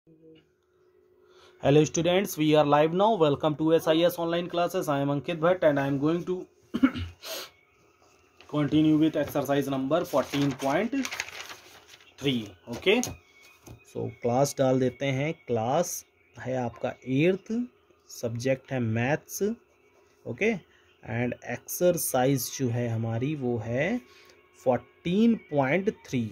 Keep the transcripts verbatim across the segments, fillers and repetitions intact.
Hello students, we are live now. Welcome to S I S online classes. I am Ankit Bhatt and I am going to continue with exercise number fourteen point three. Okay, so class डाल देते हैं. Class है आपका eighth, subject है maths. Okay, and exercise जो है हमारी वो है फोर्टीन पॉइंट थ्री.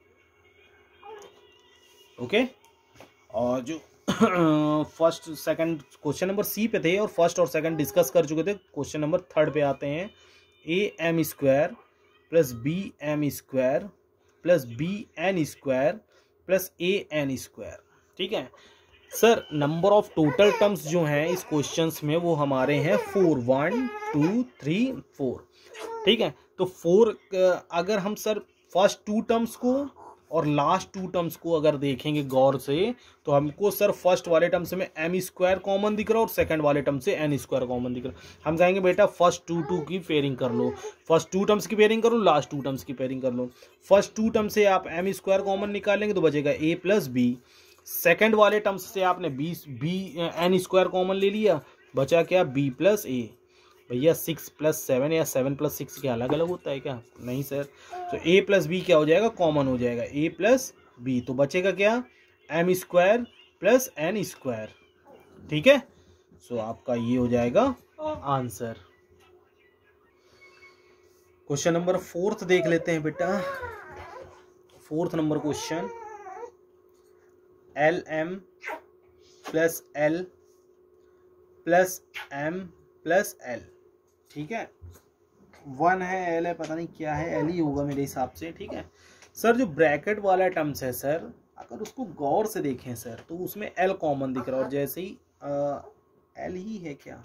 ओके, और जो first second question number C पे थे और फर्स्ट और सेकंड डिस्कस कर चुके थे. क्वेश्चन नंबर थर्ड पे आते हैं. A M square plus B M square plus B N square plus A N square. ठीक है sir, number of total terms जो हैं इस क्वेश्चंस में वो हमारे हैं four. One two three four. ठीक है, तो फोर अगर हम सर फर्स्ट टू टर्म्स को और लास्ट टू टर्म्स को अगर देखेंगे गौर से तो हमको सर फर्स्ट वाले टर्म से में एम स्क्वायर कॉमन दिख रहा है और सेकंड वाले टर्म से एन स्क्वायर कॉमन दिख रहा है. हम कहेंगे बेटा फर्स्ट टू टू की पेयरिंग कर लो, फर्स्ट टू टर्म्स की पेयरिंग कर लो, लास्ट टू टर्म्स की पेयरिंग कर लो. फर्स्ट टू टर्म से आप एम स्क्वायर कॉमन निकालेंगे तो बचेगा ए प्लस बी. सेकेंड वाले टर्म्स से आपने B B N square common ले लिया, बचा क्या बी प्लस ए. भैया सिक्स प्लस सेवन या सेवन प्लस सिक्स क्या अलग अलग होता है क्या? नहीं सर. तो ए प्लस बी क्या हो जाएगा? कॉमन हो जाएगा ए प्लस बी. तो बचेगा क्या? M square plus N square. ठीक है, सो आपका ये हो जाएगा आंसर. क्वेश्चन नंबर फोर्थ देख लेते हैं बेटा. Fourth number question, L M plus L plus M plus L. ठीक है, वन है, एल है, पता नहीं क्या है, एल ही होगा मेरे हिसाब से. ठीक है सर, जो ब्रैकेट वाला टर्म्स है सर अगर उसको गौर से देखें सर तो उसमें एल कॉमन दिख रहा है और जैसे ही आ, एल ही है क्या?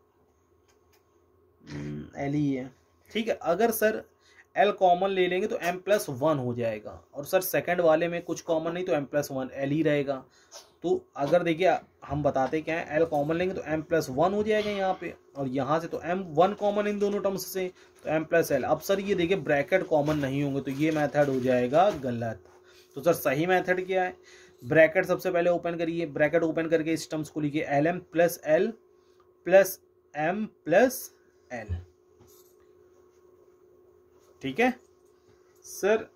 एल ही है. ठीक है, अगर सर एल कॉमन ले लेंगे तो एम प्लस वन हो जाएगा और सर सेकंड वाले में कुछ कॉमन नहीं तो एम प्लस वन एल ही रहेगा. तो अगर देखिए हम बताते क्या है, एल कॉमन लेंगे तो एम प्लस वन हो जाएगा यहाँ पे और यहाँ से तो एम वन कॉमन इन दोनों टर्म्स से तो एम प्लस एल. अब सर ये देखिए ब्रैकेट कॉमन नहीं होंगे तो ये मेथड हो जाएगा गलत. तो सर सही मेथड क्या है? ब्रैकेट सबसे पहले ओपन करिए, ब्रैकेट ओपन करके इस टर्म्स को लिखिए L M plus L plus M plus L. ठीक है सर,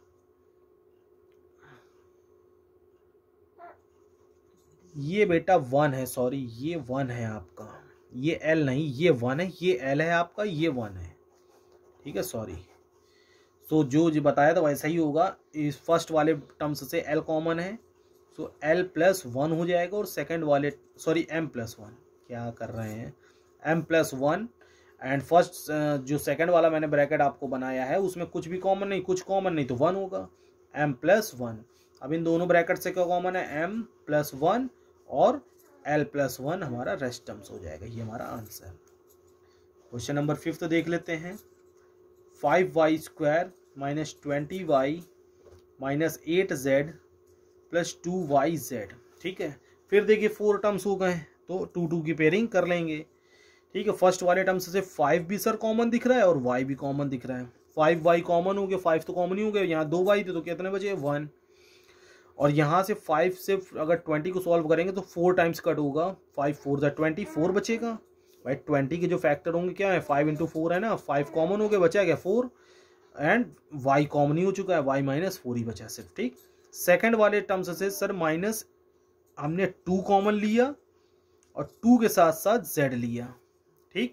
ये बेटा वन है, सॉरी ये वन है आपका, ये एल नहीं, ये वन है, ये एल है आपका, ये वन है. ठीक है सॉरी. सो जो जो बताया था वैसा ही होगा. इस फर्स्ट वाले टर्म्स से एल कॉमन है सो एल प्लस वन हो जाएगा और सेकंड वाले सॉरी एम प्लस वन, क्या कर रहे हैं, M plus one. And first जो सेकंड वाला मैंने ब्रैकेट आपको बनाया है उसमें कुछ भी कॉमन नहीं, कुछ कॉमन नहीं तो वन होगा, एम प्लस वन. अब इन दोनों ब्रैकेट से क्या कॉमन है? एम प्लस वन और एल प्लस वन हमारा रेस्ट टर्म्स हो जाएगा. ये हमारा आंसर. क्वेश्चन नंबर फिफ्थ देख लेते हैं. Five Y square minus twenty Y minus eight Z plus two Y Z. ठीक है, फिर देखिए फोर टर्म्स हो गए तो टू टू की पेयरिंग कर लेंगे. ठीक है, फर्स्ट वाले टर्म्स से फाइव भी सर कॉमन दिख रहा है और वाई भी कॉमन दिख रहा है. फाइव वाई कॉमन हो गया, फाइव तो कॉमन ही हो गया, यहाँ दो वाई थे तो कितने बचे? वन. और यहाँ से फाइव से अगर ट्वेंटी को सॉल्व करेंगे तो फोर टाइम्स कट होगा. फाइव फोर ज़ा ट्वेंटी, फोर बचेगा. भाई ट्वेंटी के जो फैक्टर होंगे क्या है? फाइव इंटू फोर है ना, फाइव कॉमन हो गया, बचा क्या? फोर. एंड वाई कॉमन ही हो चुका है, वाई माइनस फोर ही बचा सिर्फ. ठीक, सेकंड वाले टर्म्स से सर माइनस हमने टू कॉमन लिया और टू के साथ साथ जेड लिया. ठीक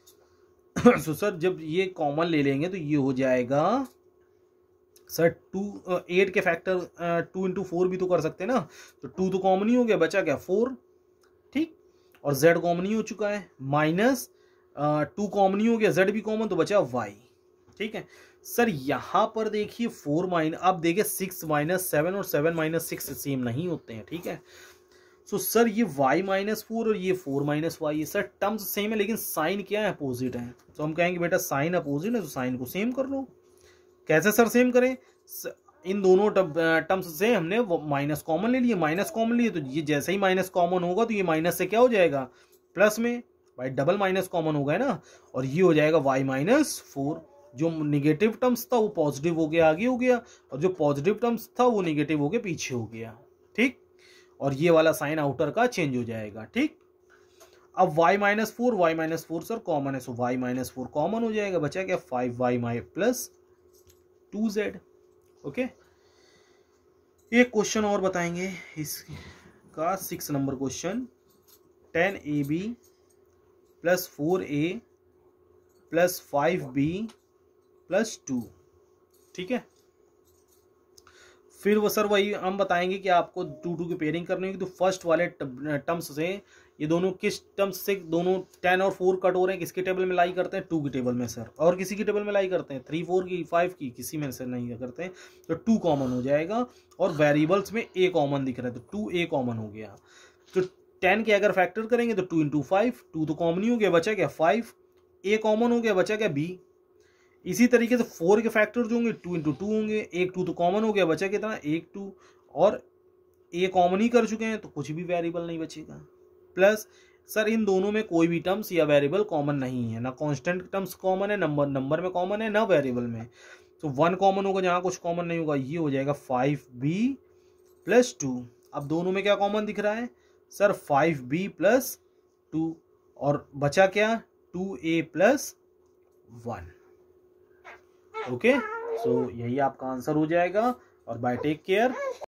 सो सर जब ये कॉमन ले लेंगे तो ये हो जाएगा सर टू. एट के फैक्टर टू इंटू फोर भी तो कर सकते हैं ना, तो टू तो कॉमन ही हो गया, बचा क्या? फोर. ठीक, और जेड कॉमन ही हो चुका है, माइनस टू कॉमन ही हो गया, जेड भी कॉमन तो बचा वाई. ठीक है सर, यहाँ पर देखिए फोर माइनस, अब देखिए सिक्स माइनस सेवन और सेवन माइनस सिक्स सेम नहीं होते हैं. ठीक है, सो सर ये y माइनस फोर और ये फोर माइनस वाई है. सर टर्म्स सेम है लेकिन साइन क्या है? अपोजिट है. तो हम कहेंगे बेटा साइन अपोजिट है तो साइन को सेम कर लो. कैसे सर सेम करें? इन दोनों टर्म्स से हमने माइनस कॉमन ले लिया, माइनस कॉमन लिए तो ये जैसे ही माइनस कॉमन होगा तो ये माइनस से क्या हो जाएगा? प्लस में. भाई डबल माइनस कॉमन हो गया ना, और ये हो जाएगा y माइनस फोर. जो निगेटिव टर्म्स था वो पॉजिटिव हो गया आगे हो गया और जो पॉजिटिव टर्म्स था वो निगेटिव हो गया पीछे हो गया. ठीक, और ये वाला साइन आउटर का चेंज हो जाएगा। ठीक, अब y minus four, y minus four sir common है, so y minus four common हो जाएगा, बचा क्या five y my plus two z. Okay, एक क्वेश्चन और बताएंगे इसका, six number question, ten a b plus four a plus five b plus two. ठीक है, फिर वो सर वही हम बताएंगे कि आपको टू टू की पेयरिंग करनी होगी। तो फर्स्ट वाले टर्म्स से ये दोनों किस टर्म्स से दोनों टेन और फोर कट हो रहे हैं, किसके टेबल में लाई करते हैं, टू की टेबल में सर, और किसी की टेबल में लाई करते हैं, थ्री फोर की, फाइव की, किसी में से नहीं करते हैं, तो टू कॉमन हो जाएगा। और वेरिएबल्स में ए कॉमन दिख रहा है, तो टू ए कॉमन हो गया। तो टेन के अगर फैक्टर करेंगे तो टू इंटू फाइव, टू तो कॉमन ही हो गया, बचा क्या फाइव, ए कॉमन हो गया, बचा क्या बी। इसी तरीके से फोर के फैक्टर जो होंगे टू इंटू टू होंगे, एक टू तो कॉमन हो गया, बचा कितना एक टू, और ए कॉमन ही कर चुके हैं तो कुछ भी वेरिएबल नहीं बचेगा। प्लस सर इन दोनों में कोई भी टर्म्स या वेरिएबल कॉमन नहीं है, ना कांस्टेंट टर्म्स कॉमन है, नंबर नंबर में कॉमन है, ना वेरिएबल में। तो वन कॉमन होगा जहां कुछ कॉमन नहीं होगा, ये हो जाएगा फाइव बी प्लस टू। अब दोनों में क्या कॉमन दिख रहा है sir, five b plus two, और बचा क्या two a plus one. Okay, so यही आपका आंसर हो जाएगा। और बाय टेक केयर।